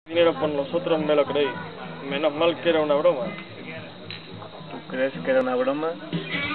Vinieron por nosotros, me lo creí. Menos mal que era una broma. ¿Tú crees que era una broma?